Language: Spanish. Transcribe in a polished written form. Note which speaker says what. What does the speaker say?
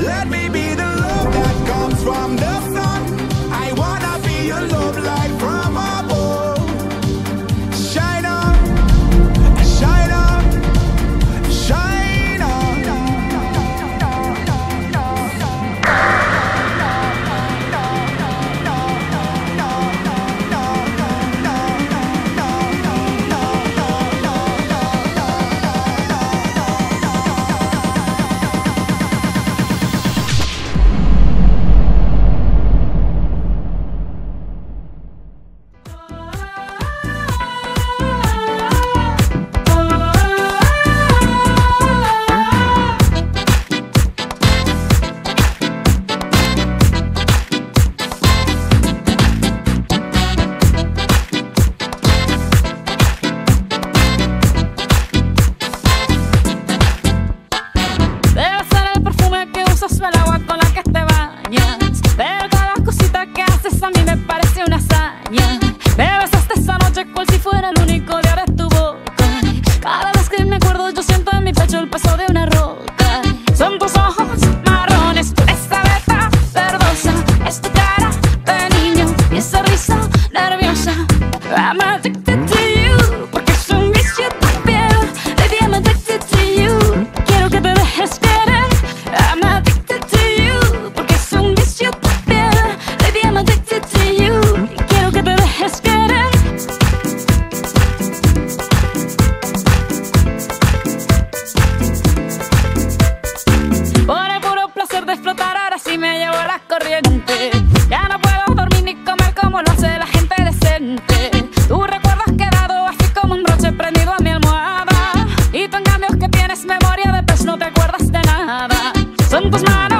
Speaker 1: Let me be the love that comes from the sun. I wanna be your love light from above. Shine on, shine on, shine on.
Speaker 2: El agua con la que te bañas, pero cada cosita que haces a mí me parece una hazaña. Me besaste esa noche cual si fuera el único día de tu boca. Cada vez que me acuerdo yo siento en mi pecho el peso de una roca. Son tus ojos marrones, esa beta verdosa, es tu cara de niño y esa risa nerviosa. I'm addicted to you, porque es un vicio tu piel. Baby, I'm addicted to you, quiero que te dejes querer. I'm addicted to you, porque es un vicio tu piel. Baby, I'm addicted to you, quiero que te dejes querer. Por el puro placer de explotar, ahora sí me llevo la corriente. Ya no puedo dormir ni comer como lo hace la gente decente. Tu recuerdo has quedado así como un broche prendido a mi almohada. Y tú en cambio que tienes memoria de pez no te acuerdas de nada. Son tus manos